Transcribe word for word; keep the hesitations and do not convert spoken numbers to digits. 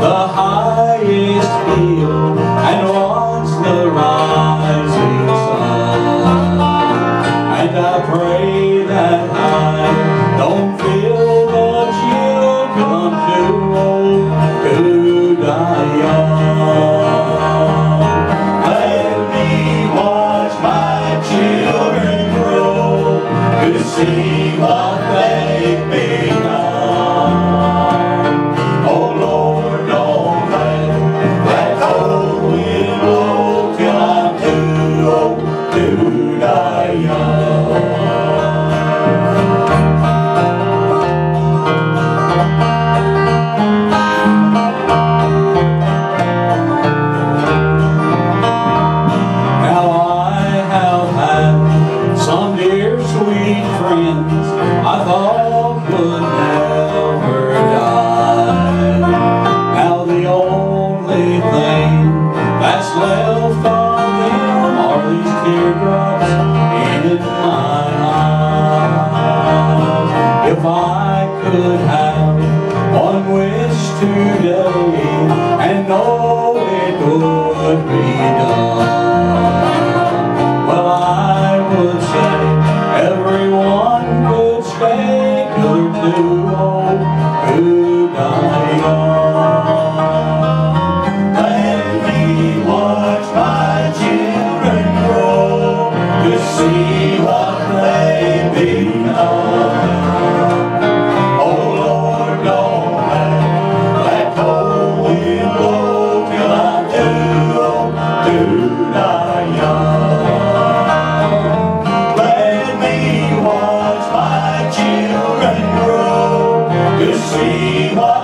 the highest hill and watch the rising sun. And I pray that I don't feel the children too old to die young. Let me watch my children grow to see what they've become. Oh Lord, don't let that cold wind blow till I'm too old to die young. Some dear sweet friends I thought would never die. Now the only thing that's left of them are these teardrops in my eyes. If I could have one wish today and know it would be done, well, I would say everyone could stay till they're too old to die young. Let me watch my children grow to see what they become. Oh Lord, don't let that cold wind blow till I'm too old to die young. See what